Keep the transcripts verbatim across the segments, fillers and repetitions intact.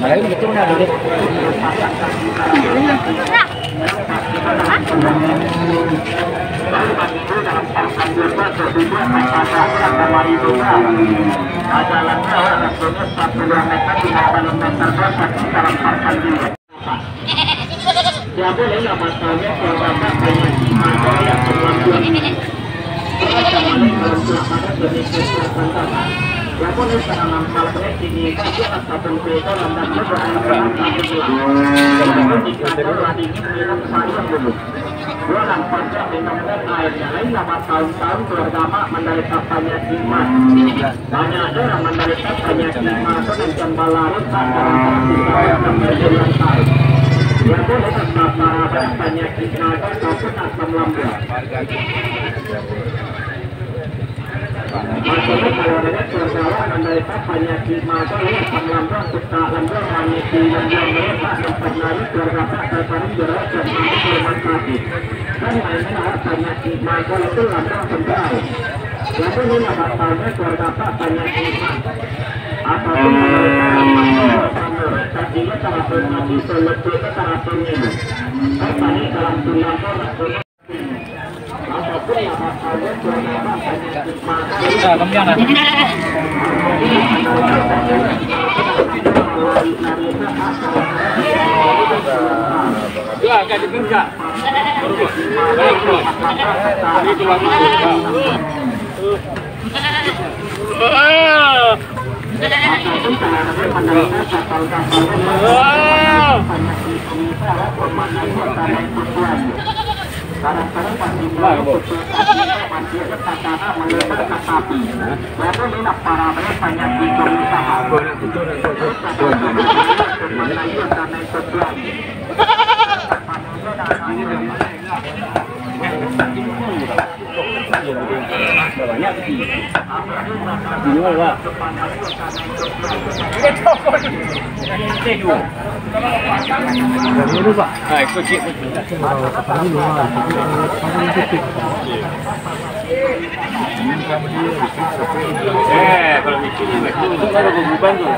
Malayo betul na dito. Ya boleh lah masalahnya kalau bapak banyak iman yang berlaku. Ya boleh tanam saleh ini itu atau berbeda dalam beberapa dua nampaknya minumnya airnya lain lama tahun-tahun beragama menderita penyakit iman. Banyak orang menderita penyakit iman dan jembalarut antara kita berjalan tahun. Ya boleh tanpa penyakit iman ataupun asam lambung. Maksudnya kalau ada berjalan menderita penyakit mata ya asam lambung, suka lambung, penyakit lambung mereka dapat lari beragama terparing berat dan mampu rumah sakit. Kan lainnya penyakit mata itu lambung tembal. Lalu ini batalnya beragama penyakit mata. Apapun menderita tadinya terapi mati selebih terapi minum. Kan tadi dalam tulang Ah, kemudian ada. Ya, agak dibuka. Baik, bro. Ini keluar masuk. Kadang-kadang pasti masih katakan melebar ke sapi. Lalu ini para banyak di perusahaan. Ah, ikut cik. Eh, kalau mikir itu kalau beban tuh.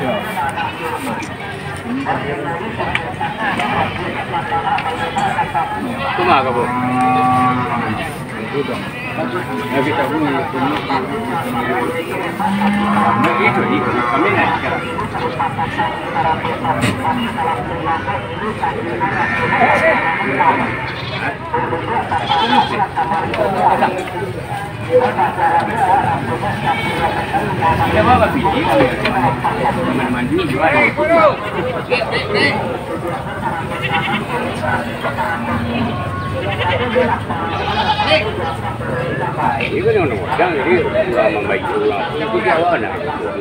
Cuma apa, Bu? Ya kita bunyi bunyi. Nah, itu itu kami naik sekarang. Ya bawa pilih mandi juga. Ini kan orang orang jadi lama baik ulang. Itu dia mana?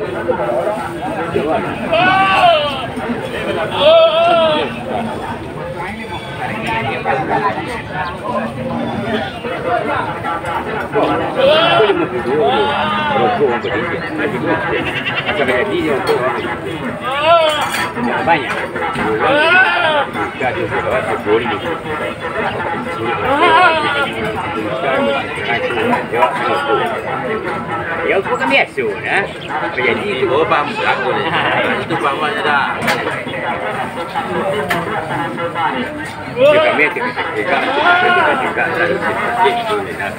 Banyak. Jadi sudah sebori. Ya bukan biasa, ya. Jadi itu oh paham aku ni. Itu pahamnya dah. Jika mereka kita kita juga harus itu dah.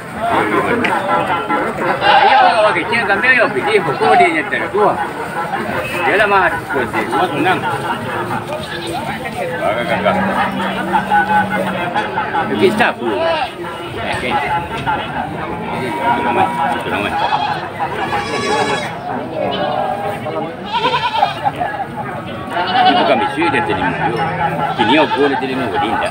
Ayo kalau kita kami yo pilih pokok dia nyetel dua. Dia lah mah kunci, semua tenang. Agak agak. Kita pun. Okey. Selamat, selamat. Bukan mesti dia terima. Kini aku boleh terima beri dah.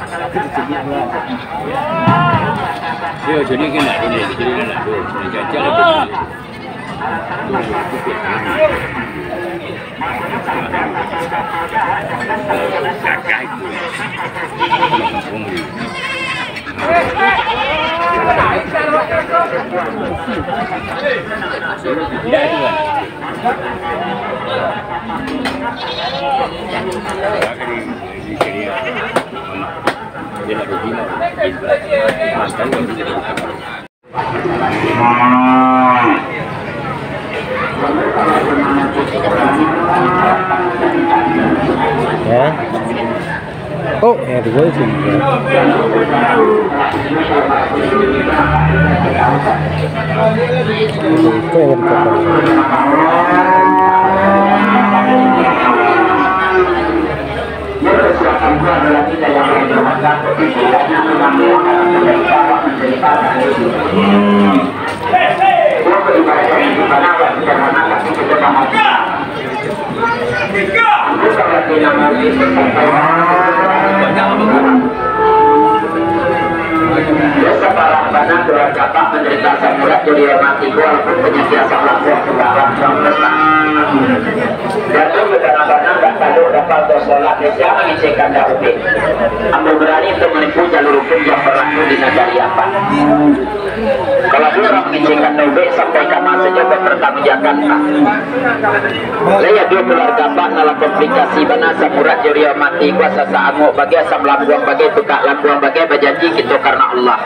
Dia jadi kena ini, jadi kena tu. Jadi jangan beri. Sakai tu. Tidak itu kan. Dia nak rugi lah. Makan kan. Ya. Oh, R dua itu. Itu yang Biasa para anak keluarga Pak menderita asam urat jadi mati walaupun penyakit asam lambung kebaran semesta. Dan itu kadang-kadang tak tahu dapat sholat Isya mengisikan daudi. Ambil berani untuk menempuh jalur hukum yang berlaku di negara apa. Kalau dulu orang mengisikan daudi sampai ke masa juga pertama Jakarta. Laya dua keluarga Pak dalam komplikasi bana asam urat jadi mati kuasa saangu bagi asam lambung bagi tukak lambung bagi berjanji gitu karena Allah.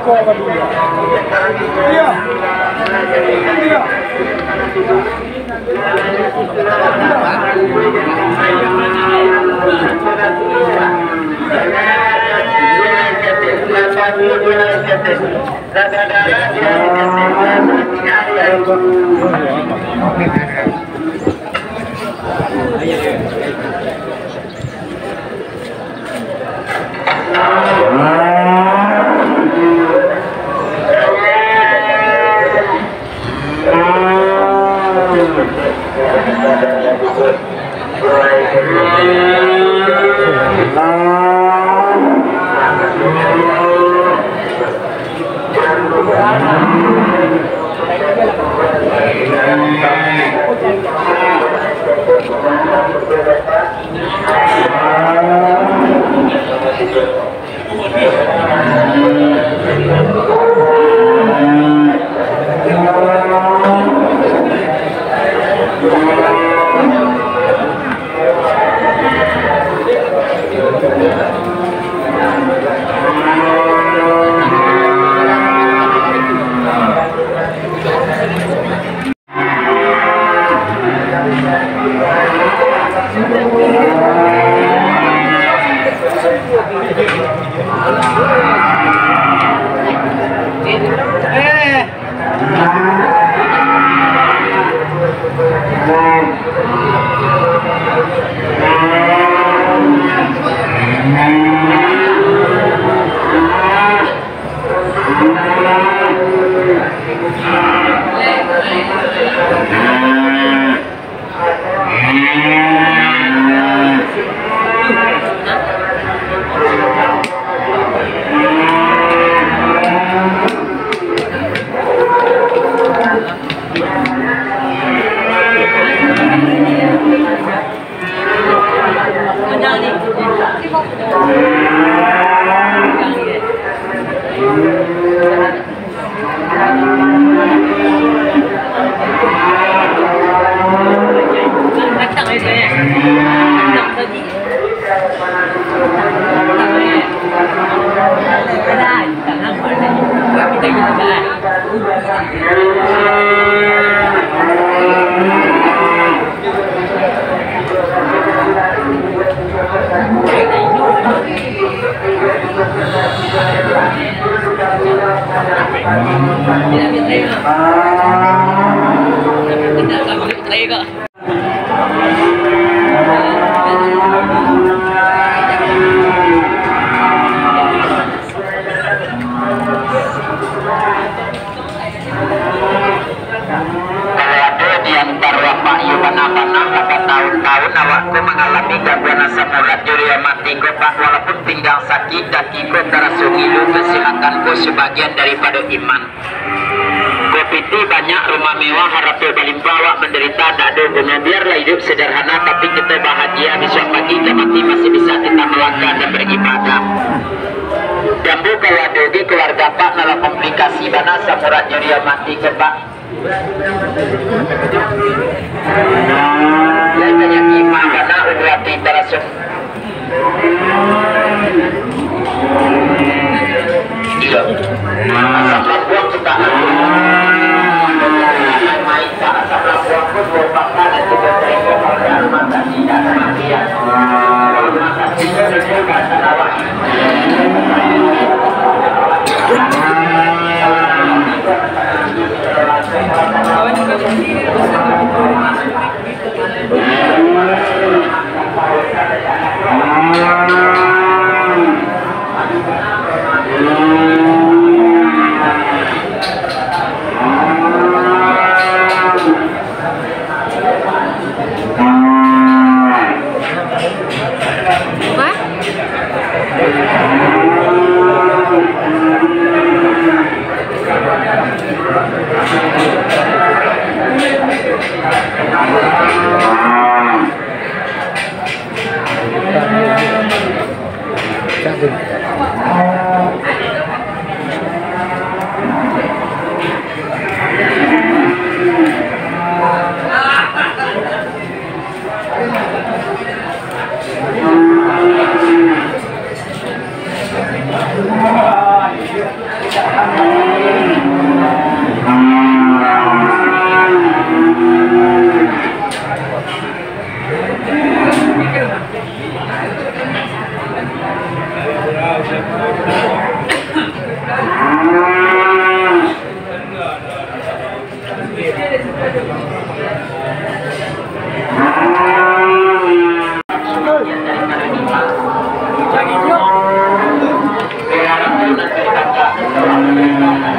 Tahun-tahun awakku mengalami gangguan asam urat urea mati Pak, walaupun pinggang sakit dan kiko terasa ngilu, kesilakanku sebagian daripada iman. Kopiti banyak rumah mewah harap berlimpah, awak menderita tak ada guna. Biarlah hidup sederhana tapi kita bahagia. Besok pagi kita mati masih bisa kita melangkah dan beribadah. Jambu kalau dogi keluarga Pak dalam komplikasi bana asam urat urea mati ke Pak. Lain banyak imam karena udrati terasuk. Iya. Asam lambung kita main tak asam lambung pun dua pakar dan juga terima pada rumah tadi dan kematian.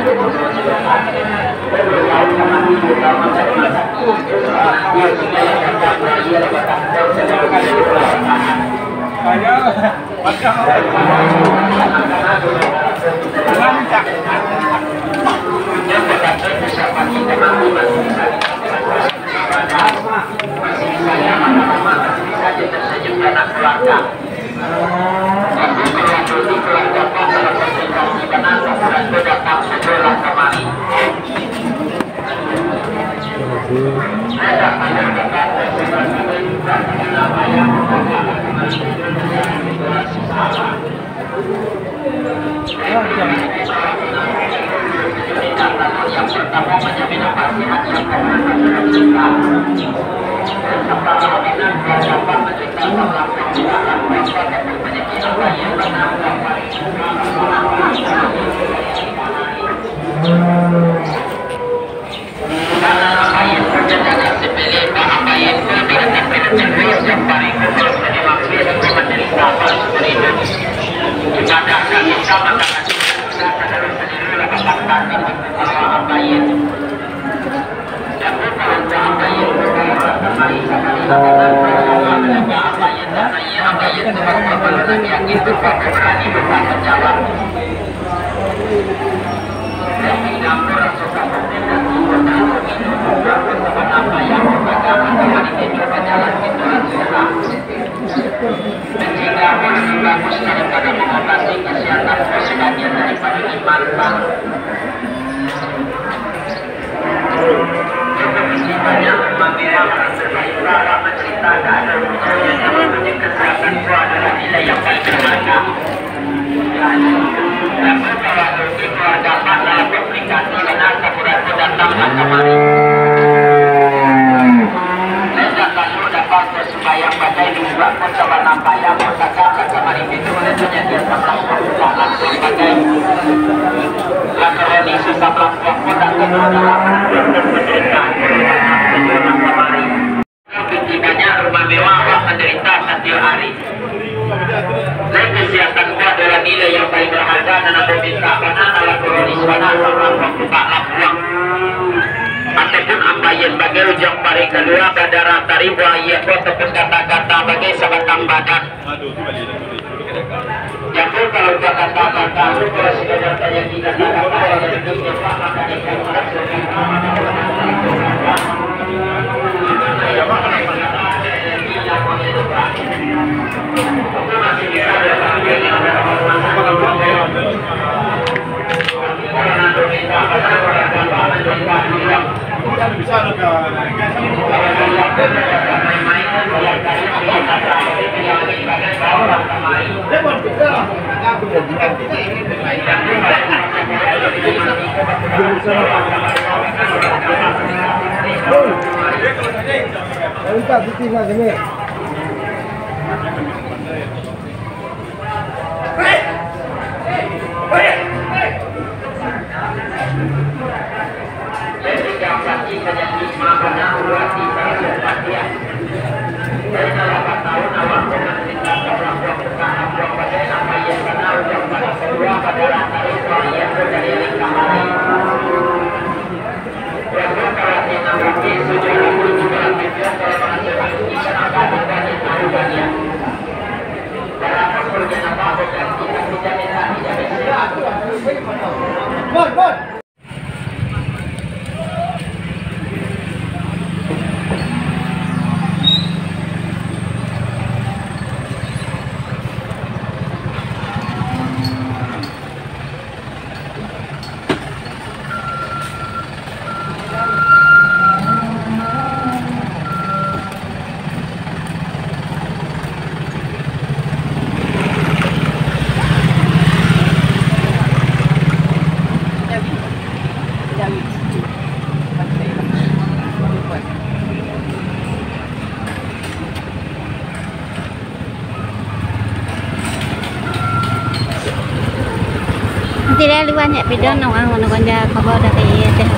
Tidak luar ya video nong ang ano kanya kabar dari teh.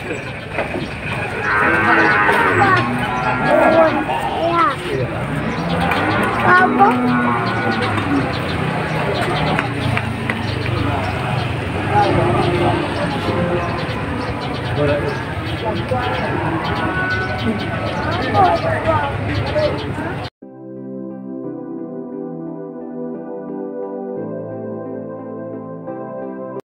Apa?